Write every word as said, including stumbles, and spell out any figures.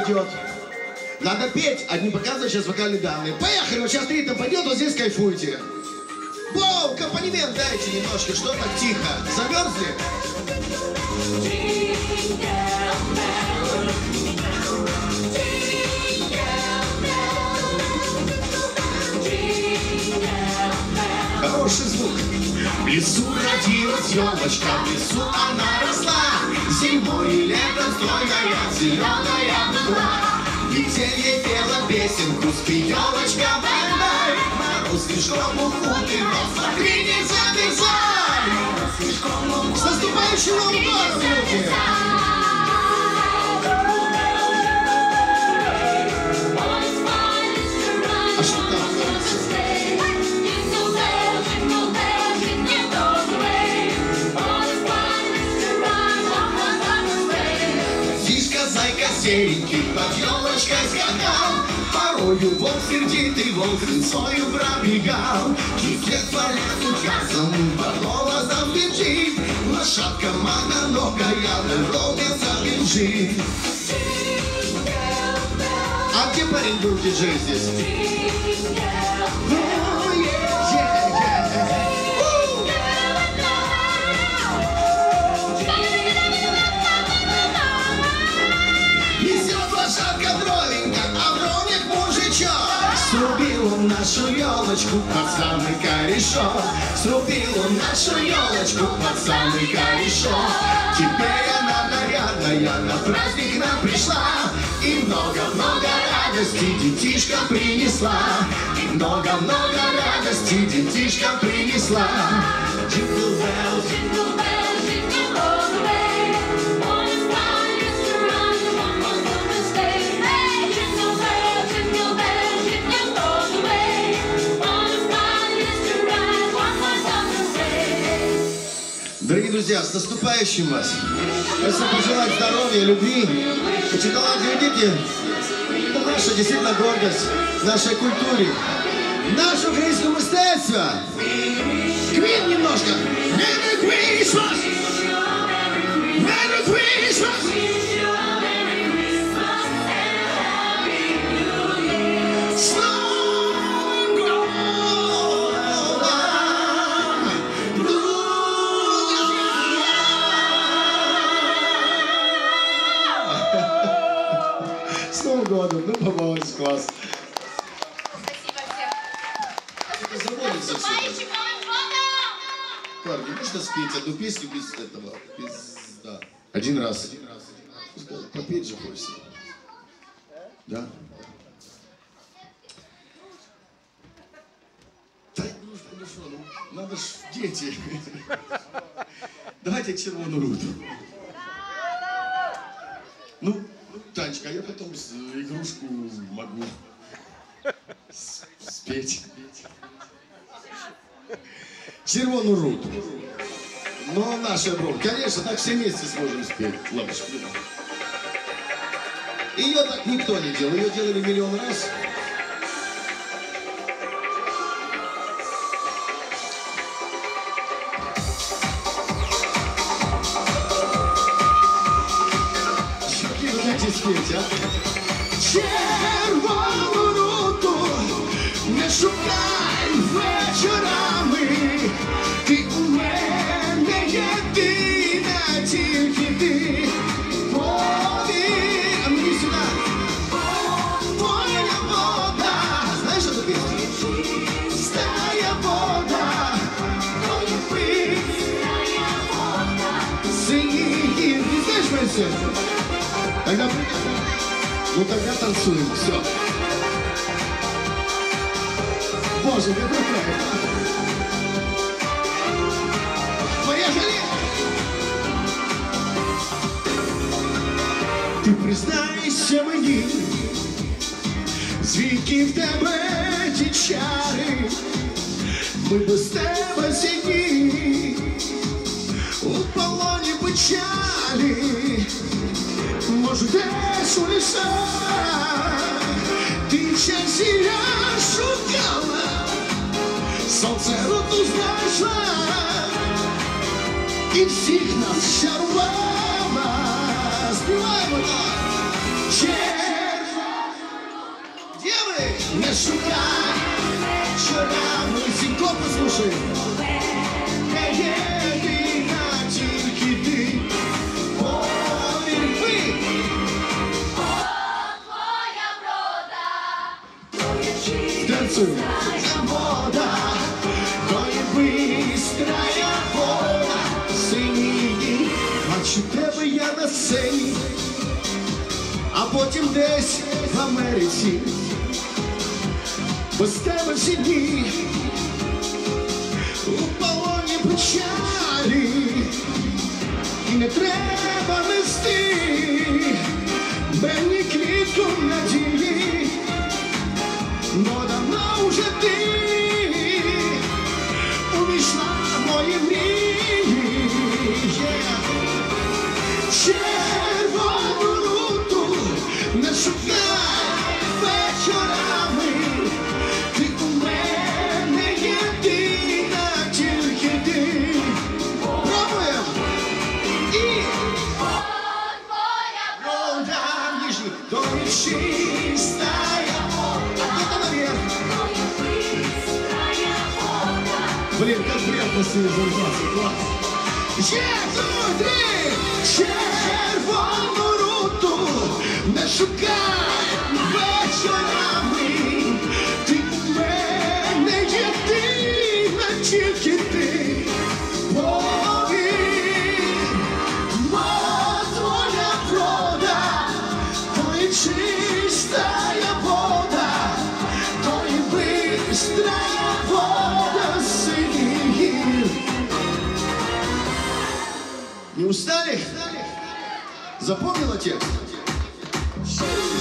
пойдет. Надо петь, а не показывать сейчас вокальные данные. Поехали, вот сейчас ритм пойдет, вот здесь кайфуйте. Воу, аккомпанемент дайте немножко, что так тихо? Замерзли? Хороший звук. В лесу родилась елочка, в лесу она росла. Зимой и летом стройная, зеленая была. Метель ей пела песенку, спи, елочка, бай-бай. Мороз снежком укутый, но смотри, не замерзай. С наступающим Новым годом, люди! А что там? Серенький под елочкой скакал, порою волк сердитый, волк рысою пробегал. Кислет по лесу часом по голосам бежит, лошадка мононогая на ровно бежит. А где парень был диджей здесь? Срубил он нашу елочку под самый корешок. Срубил он нашу елочку под самый корешок. Теперь она нарядная на праздник нам пришла. И много-много радости детишкам принесла. И много-много радости детишкам принесла. Jingle bells, jingle bells, jingle all the way. One is one is to run, one more one is stay. Hey, jingle bells, jingle bells, jingle all the way. One is one is to run, one more one is stay. Дорогие друзья, с наступающим вас! Хочу пожелать здоровья, любви. Эти талантливые дети — это наша действительно гордость нашей культуре, нашего украинского искусства. Квин немножко. Merry Christmas! Merry Christmas! С Новым годом! С Новым годом! Ну, побалуйся, класс! Парни, можно спеть одну песню без этого? Без... Да. Один раз. Один раз. Один раз. Попеть же хочется. Да? Да, ну что, ну, надо ж дети. Давайте червоную руту. Ну, Танечка, я потом игрушку могу спеть. Червоную руту. Но наша бровь. Конечно, так все вместе сможем спеть. Ладушка. Ее так никто не делал. Ее делали миллион раз. Чуваки, вы дайте спеть, а? Червоную руту не шукай вечорами. Ти у мене єдина, тільки ти. Повір, а мені сюди. Твоя вода. Знаєш, що тобі? Стая вода. Твоя пить. Стая вода. Синій гір. Ты знаешь мою песню? Тогда... Ну тогда танцуем. Все. Боже, какой кайф. Поехали! Ти признайся мені, звідки в тебе ті чари, ми без тебе сидні, у полоні печалі, може десь у лісах, ти часі я шукала, сонце руту знайшла, і всіх нас чарувала. Співаємо так! шукай вечорами. Сінько послушай. Не єдина тільки ти. Повір ви. Твоя врода, Танцуй. Вода, то є бистрая вода. Синій, бачу тебе я на сцені, а потім десь в Америці. Без тебе всі дні у полоні печалі, і не треба нести мені квітку надії, бо давно вже ти увійшла в мої мрії. Червону руту не шукай вечорами. Ти у мене єдина, тільки ти. Пробуємо. І твоя вода в ніжні, то є чистая вода. А кто-то наверх. быстрая вода. Блин, как приятно с ними заржаться, класс. Три, червону руту не шукай вечорами. Ти у мене єдина, тільки ти. Повір, моя твоя врода, то є чистая вода, то є бистрая вода синіх гір. Не устали? Запомнила текст?